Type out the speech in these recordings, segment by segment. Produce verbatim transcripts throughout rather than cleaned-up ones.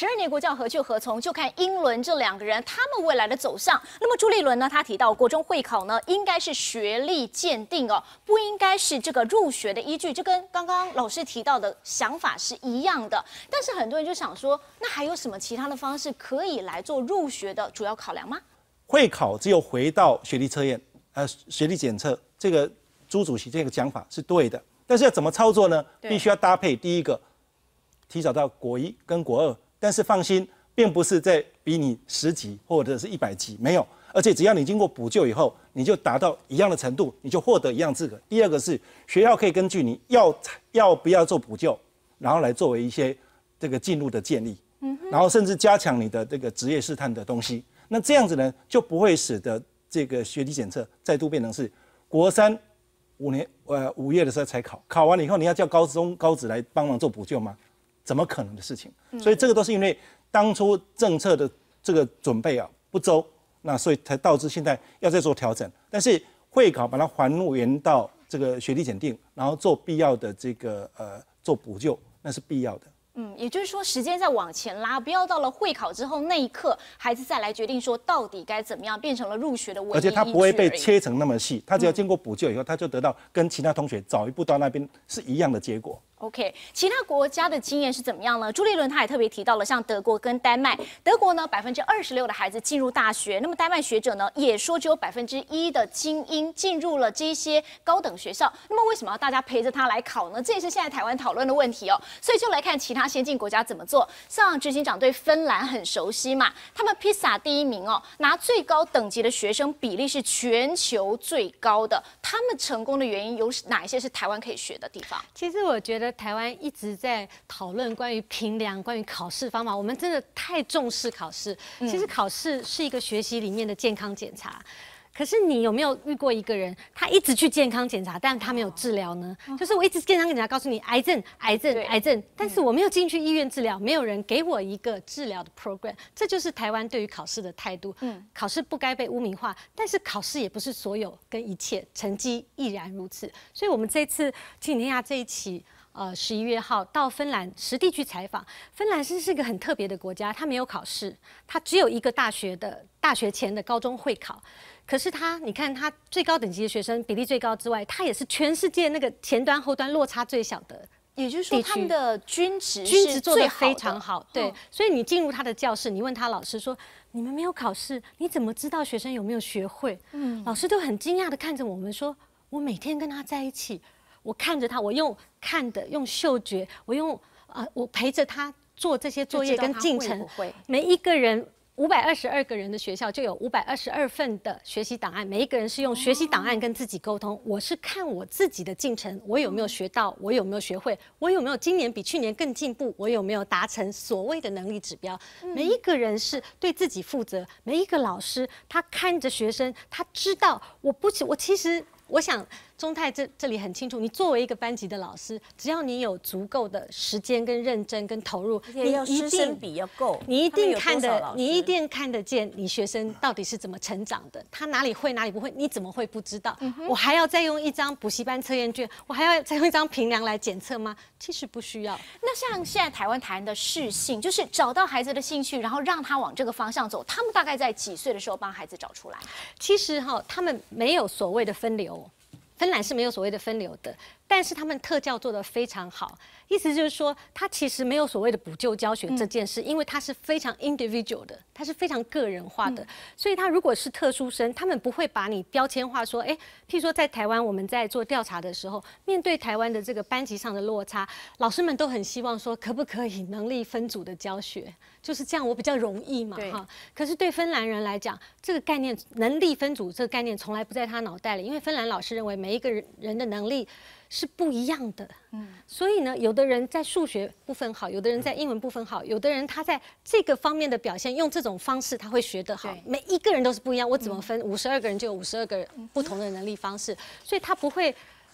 十二年国教何去何从，就看英伦这两个人他们未来的走向。那么朱立伦呢，他提到国中会考呢，应该是学历鉴定哦，不应该是这个入学的依据，这跟刚刚老师提到的想法是一样的。但是很多人就想说，那还有什么其他的方式可以来做入学的主要考量吗？ 会考只有回到学历测验，呃，学历检测，这个朱主席这个讲法是对的。但是要怎么操作呢？必须要搭配第一个，提早到国一跟国二。但是放心，并不是在比你十级或者是一百级，没有。而且只要你经过补救以后，你就达到一样的程度，你就获得一样资格。第二个是学校可以根据你要要不要做补救，然后来作为一些这个进入的建立，嗯，然后甚至加强你的这个职业试探的东西。那这样子呢，就不会使得这个学历检测再度变成是国三五年呃五月的时候才考，考完了以后你要叫高中高职来帮忙做补救吗？怎么可能的事情？所以这个都是因为当初政策的这个准备啊不周，那所以才导致现在要再做调整。但是会考把它还原到这个学历检定，然后做必要的这个呃做补救，那是必要的。 嗯，也就是说，时间再往前拉，不要到了会考之后那一刻，孩子再来决定说到底该怎么样，变成了入学的唯一依据而已。 而且他不会被切成那么细，他只要经过补救以后，他就得到跟其他同学早一步到那边是一样的结果。 OK， 其他国家的经验是怎么样呢？朱立伦他也特别提到了，像德国跟丹麦。德国呢，百分之二十六的孩子进入大学，那么丹麦学者呢也说，只有百分之一的精英进入了这些高等学校。那么为什么要大家陪着他来考呢？这也是现在台湾讨论的问题哦。所以就来看其他先进国家怎么做。像执行长对芬兰很熟悉嘛，他们 PISA 第一名哦，拿最高等级的学生比例是全球最高的。他们成功的原因有哪一些是台湾可以学的地方？ 其实我觉得台湾一直在讨论关于评量、关于考试方法，我们真的太重视考试。其实考试是一个学习里面的健康检查。可是你有没有遇过一个人，他一直去健康检查，但他没有治疗呢？就是我一直健康检查，告诉你癌症、癌症、癌症，但是我没有进去医院治疗，没有人给我一个治疗的 program。这就是台湾对于考试的态度。嗯，考试不该被污名化，但是考试也不是所有跟一切，成绩亦然如此。所以我们这次亲子天下这一期。呃，十一月号到芬兰实地去采访。芬兰是是一个很特别的国家，它没有考试，它只有一个大学的大学前的高中会考。可是它，你看它最高等级的学生比例最高之外，它也是全世界那个前端后端落差最小的。 也就是说，他们的均值均值做得非常好，对。哦、所以你进入他的教室，你问他老师说：“你们没有考试，你怎么知道学生有没有学会？”嗯，老师都很惊讶的看着我们说：“我每天跟他在一起。”我看着他，我用看的，用嗅觉，我用呃，我陪着他做这些作业跟进程。每一个人五百二十二个人的学校就有五百二十二份的学习档案，每一个人是用学习档案跟自己沟通。我是看我自己的进程，我有没有学到，我有没有学会，我有没有今年比去年更进步，我有没有达成所谓的能力指标。每一个人是对自己负责，每一个老师他看着学生，他知道我不我其实。我想中泰这这里很清楚，你作为一个班级的老师，只要你有足够的时间跟认真跟投入， 你一定比要够， 你一定看得，你一定看得见你学生到底是怎么成长的，他哪里会哪里不会，你怎么会不知道？嗯、我还要再用一张补习班测验卷，我还要再用一张评量来检测吗？其实不需要。 那像现在台湾谈的适性，就是找到孩子的兴趣，然后让他往这个方向走。他们大概在几岁的时候帮孩子找出来？ 其实哈，他们没有所谓的分流。芬兰是没有所谓的分流的，但是他们特教做得非常好，意思就是说，他其实没有所谓的补救教学这件事，嗯、因为它是非常 individual 的，它是非常个人化的，嗯、所以他如果是特殊生，他们不会把你标签化说，哎，譬如说在台湾我们在做调查的时候，面对台湾的这个班级上的落差，老师们都很希望说，可不可以能力分组的教学，就是这样，我比较容易嘛，哈。可是对芬兰人来讲，这个概念能力分组这个概念从来不在他脑袋里，因为芬兰老师认为每一个人的能力是不一样的，嗯，所以呢，有的人在数学部分好，有的人在英文部分好，有的人他在这个方面的表现，用这种方式他会学得好。每一个人都是不一样，我怎么分？五十二个人就有五十二个不同的能力方式，所以他不会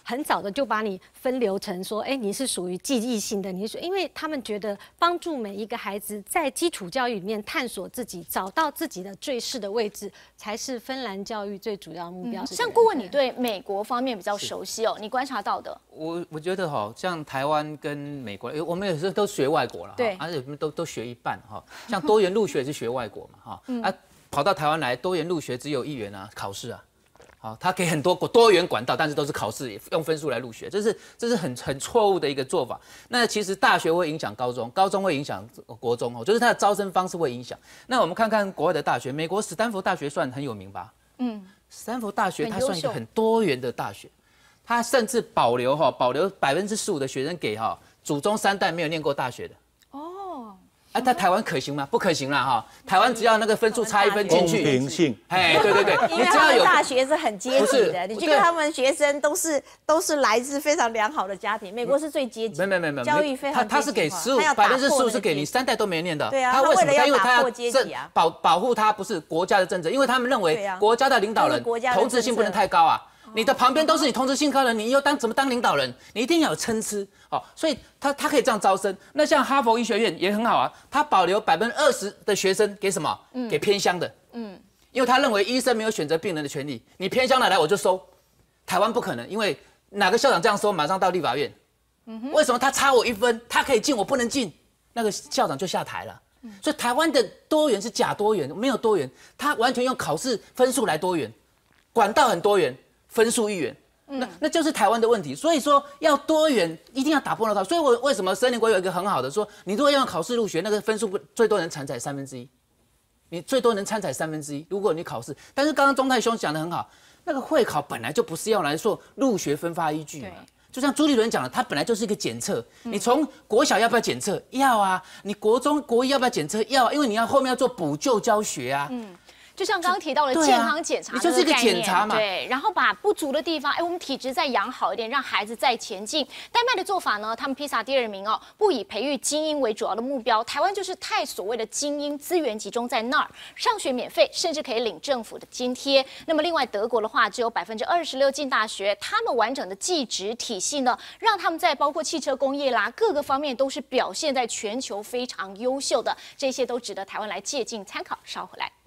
很早的就把你分流成说，哎，你是属于记忆性的，你是因为他们觉得帮助每一个孩子在基础教育里面探索自己，找到自己的最适的位置，才是芬兰教育最主要的目标。 嗯、像顾问，你对美国方面比较熟悉哦，你观察到的。 我我觉得哈，像台湾跟美国，我们有时候都学外国了， 对， 而且都都学一半哈。像多元入学是学外国嘛，哈、嗯，啊，跑到台湾来，多元入学只有一元啊，考试啊。好，他给很多多元管道，但是都是考试，用分数来入学，这是这是很很错误的一个做法。那其实大学会影响高中，高中会影响国中哦，就是它的招生方式会影响。那我们看看国外的大学，美国史丹佛大学算很有名吧？嗯，史丹佛大学它算一个很多元的大学，它甚至保留哈保留百分之十五的学生给哈祖宗三代没有念过大学的。啊，在台湾可行吗？不可行啦哈！台湾只要那个分数差一分进去， 公平性， 哎，对对对， 因为他们大学是很阶级的，你去看他们学生都是都是来自非常良好的家庭，美国是最阶级， 没没没没， 教育非常， 他他是给十五百分之十五是给你三代都没念的， 对啊， 他为什么？ 他因为他要保保护他不是国家的政策，因为他们认为国家的领导人同质性不能太高啊。你的旁边都是你同质性高的人，你又当怎么当领导人？你一定要有参差哦，所以他他可以这样招生。那像哈佛医学院也很好啊，他保留百分之二十的学生给什么？嗯、给偏乡的。嗯，因为他认为医生没有选择病人的权利，你偏乡的来我就收。台湾不可能，因为哪个校长这样收，马上到立法院。嗯哼，为什么他差我一分，他可以进我不能进？那个校长就下台了。嗯、所以台湾的多元是假多元，没有多元，他完全用考试分数来多元，管道很多元。分数一元，那那就是台湾的问题。所以说要多元，一定要打破那套。所以我为什么森林国有一个很好的说，你如果要用考试入学，那个分数最多能参采三分之一，你最多能参采三分之一。如果你考试，但是刚刚钟泰兄讲得很好，那个会考本来就不是要来做入学分发依据嘛。就像朱立伦讲的，它本来就是一个检测。你从国小要不要检测？要啊。你国中国一要不要检测？要啊，因为你要后面要做补救教学啊。嗯。 就像刚刚提到的健康检查， 你就是一个检查嘛， 对，然后把不足的地方，哎，我们体质再养好一点，让孩子再前进。丹麦的做法呢，他们披萨第二名哦，不以培育精英为主要的目标。台湾就是太所谓的精英资源集中在那儿，上学免费，甚至可以领政府的津贴。那么另外德国的话，只有百分之二十六进大学，他们完整的技职体系呢，让他们在包括汽车工业啦各个方面都是表现在全球非常优秀的，这些都值得台湾来借鉴参考。稍回来。